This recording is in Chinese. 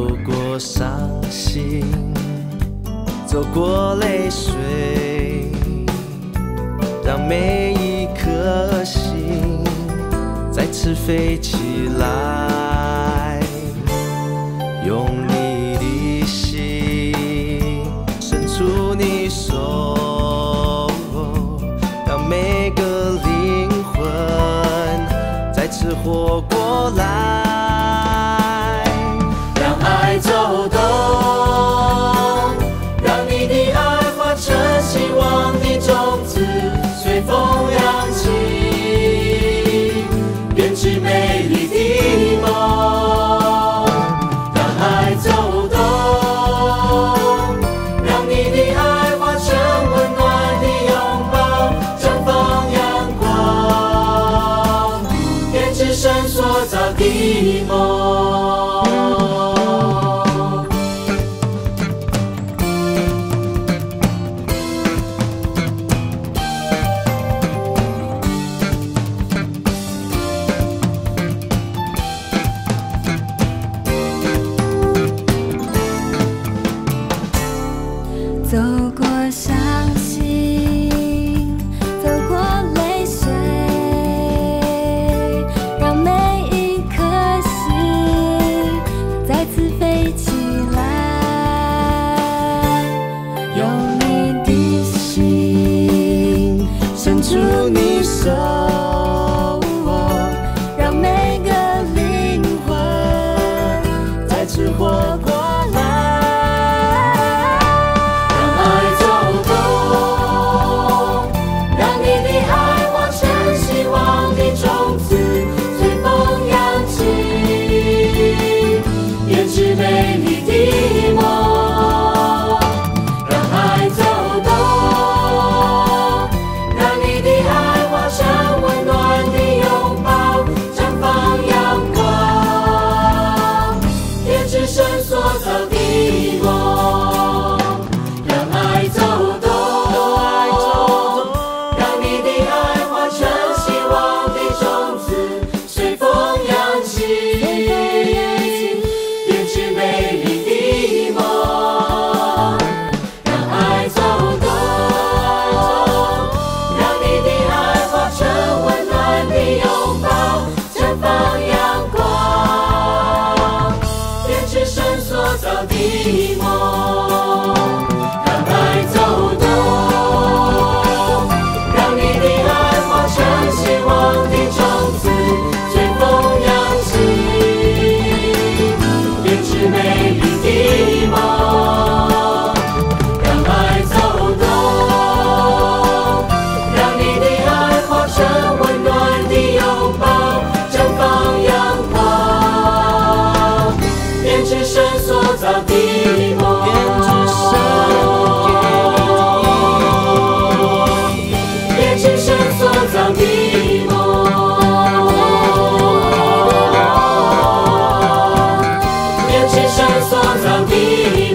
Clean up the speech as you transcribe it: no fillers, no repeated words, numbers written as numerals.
过伤心，走过泪水，让每一颗心再次飞起来，用你的心伸出你手，让每个灵魂再次活过来，让爱走动，让你的爱化成希望的种子，随风扬起，编织美丽的梦。让爱走动，让你的爱化成温暖的拥抱，绽放阳光，编织神所造的梦。 走过伤心，走过泪水，让每一颗心再次飞起来，用你的心伸出你手， 让每个灵魂再次活过来。 美丽的梦，让爱走动，让你的爱化成温暖的拥抱，绽放阳光，编织神所造的梦。让爱走动，让你的爱化成希望的种子，随风扬起。的梦，让爱走动，让你的爱化成希望的种子，随风扬起，编织美丽的梦。让爱走动，让你的爱化成温暖的拥抱，绽放阳光，编织神所造的梦，编织神所造的梦，编织神所造的梦。